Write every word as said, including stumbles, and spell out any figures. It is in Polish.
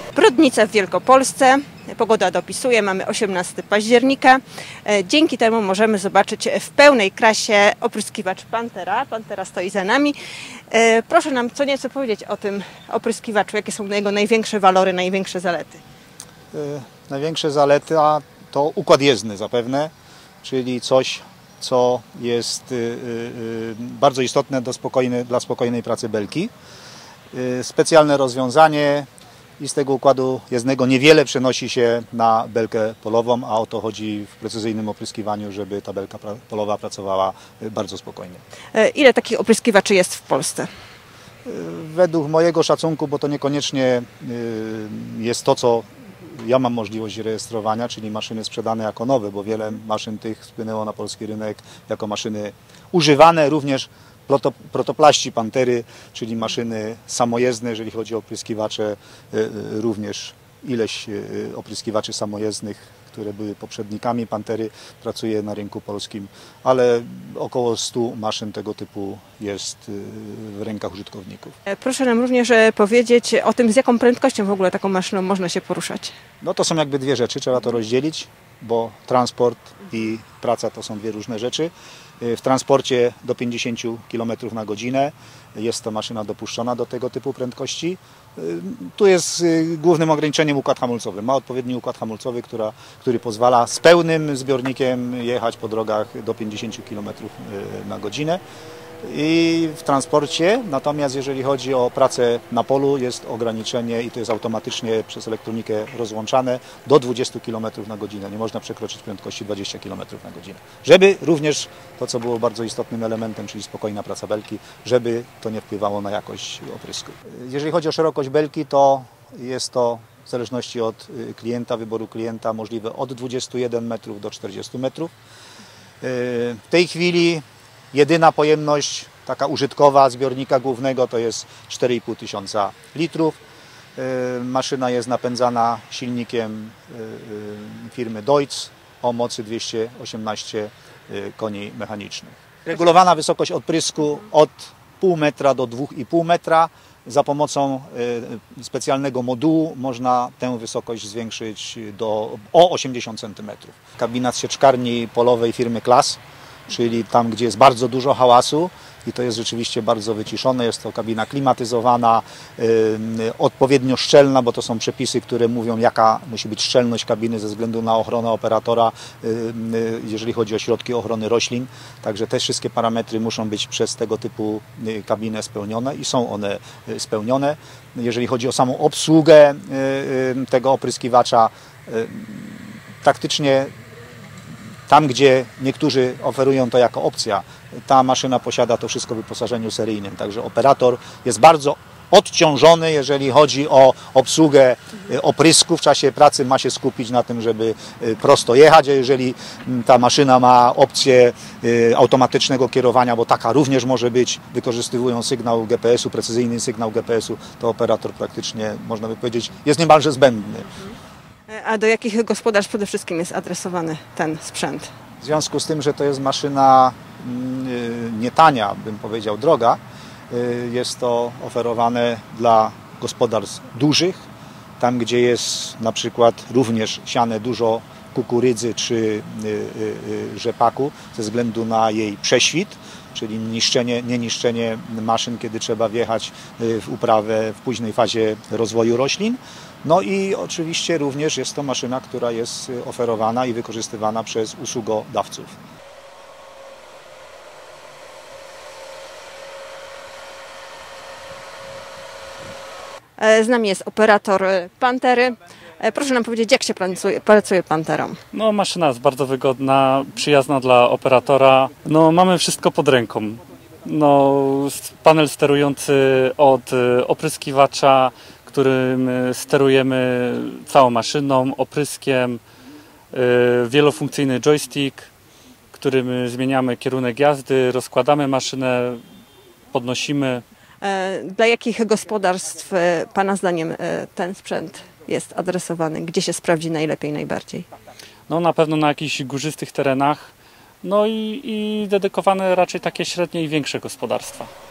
Brodnice w Wielkopolsce. Pogoda dopisuje, mamy osiemnastego października. Dzięki temu możemy zobaczyć w pełnej krasie opryskiwacz Pantera. Pantera stoi za nami. Proszę nam co nieco powiedzieć o tym opryskiwaczu. Jakie są jego największe walory, największe zalety? Największe zalety a to układ jezdny zapewne, czyli coś, co jest bardzo istotne do spokojnej, dla spokojnej pracy belki. Specjalne rozwiązanie i z tego układu jezdnego niewiele przenosi się na belkę polową, a o to chodzi w precyzyjnym opryskiwaniu, żeby ta belka polowa pracowała bardzo spokojnie. Ile takich opryskiwaczy jest w Polsce? Według mojego szacunku, bo to niekoniecznie jest to, co ja mam możliwość rejestrowania, czyli maszyny sprzedane jako nowe, bo wiele maszyn tych spłynęło na polski rynek jako maszyny używane, również protoplaści Pantery, czyli maszyny samojezdne, jeżeli chodzi o opryskiwacze, również ileś opryskiwaczy samojezdnych, które były poprzednikami Pantery, pracuje na rynku polskim, ale około stu maszyn tego typu jest w rękach użytkowników. Proszę nam również powiedzieć o tym, z jaką prędkością w ogóle taką maszyną można się poruszać. No to są jakby dwie rzeczy, trzeba to rozdzielić, bo transport i praca to są dwie różne rzeczy. W transporcie do pięćdziesięciu kilometrów na godzinę jest to maszyna dopuszczona do tego typu prędkości. Tu jest głównym ograniczeniem układ hamulcowy. Ma odpowiedni układ hamulcowy, która, który pozwala z pełnym zbiornikiem jechać po drogach do pięćdziesięciu kilometrów na godzinę. I w transporcie, natomiast jeżeli chodzi o pracę na polu, jest ograniczenie i to jest automatycznie przez elektronikę rozłączane do dwudziestu kilometrów na godzinę. Nie można przekroczyć prędkości dwudziestu kilometrów na godzinę. Żeby również to, co było bardzo istotnym elementem, czyli spokojna praca belki, żeby to nie wpływało na jakość oprysku. Jeżeli chodzi o szerokość belki, to jest to w zależności od klienta, wyboru klienta możliwe od dwudziestu jeden metrów do czterdziestu metrów. W tej chwili jedyna pojemność taka użytkowa zbiornika głównego to jest cztery i pół tysiąca litrów. Maszyna jest napędzana silnikiem firmy Deutz o mocy dwieście osiemnaście koni mechanicznych. Regulowana wysokość odprysku od pół metra do dwóch i pół metra. Za pomocą specjalnego modułu można tę wysokość zwiększyć do, o osiemdziesiąt centymetrów. Kabina z sieczkarni polowej firmy Klas, czyli tam, gdzie jest bardzo dużo hałasu i to jest rzeczywiście bardzo wyciszone. Jest to kabina klimatyzowana, yy, odpowiednio szczelna, bo to są przepisy, które mówią, jaka musi być szczelność kabiny ze względu na ochronę operatora, yy, yy, jeżeli chodzi o środki ochrony roślin. Także te wszystkie parametry muszą być przez tego typu yy, kabinę spełnione i są one yy, spełnione. Jeżeli chodzi o samą obsługę yy, yy, tego opryskiwacza, yy, taktycznie tam, gdzie niektórzy oferują to jako opcja, ta maszyna posiada to wszystko w wyposażeniu seryjnym. Także operator jest bardzo odciążony, jeżeli chodzi o obsługę oprysku. W czasie pracy ma się skupić na tym, żeby prosto jechać, a jeżeli ta maszyna ma opcję automatycznego kierowania, bo taka również może być, wykorzystywują sygnał G P S-u, precyzyjny sygnał G P S-u, to operator praktycznie, można by powiedzieć, jest niemalże zbędny. A do jakich gospodarstw przede wszystkim jest adresowany ten sprzęt? W związku z tym, że to jest maszyna nie tania, bym powiedział droga, jest to oferowane dla gospodarstw dużych, tam gdzie jest na przykład również siane dużo kukurydzy czy rzepaku ze względu na jej prześwit, czyli niszczenie, nie niszczenie maszyn, kiedy trzeba wjechać w uprawę w późnej fazie rozwoju roślin. No i oczywiście również jest to maszyna, która jest oferowana i wykorzystywana przez usługodawców. Z nami jest operator Pantery. Proszę nam powiedzieć, jak się pracuje, pracuje Panterą? No, maszyna jest bardzo wygodna, przyjazna dla operatora. No, mamy wszystko pod ręką. No, panel sterujący od opryskiwacza, którym sterujemy całą maszyną, opryskiem, wielofunkcyjny joystick, którym zmieniamy kierunek jazdy, rozkładamy maszynę, podnosimy. Dla jakich gospodarstw Pana zdaniem ten sprzęt jest adresowany? Gdzie się sprawdzi najlepiej, najbardziej? No, na pewno na jakichś górzystych terenach, no i, i dedykowane raczej takie średnie i większe gospodarstwa.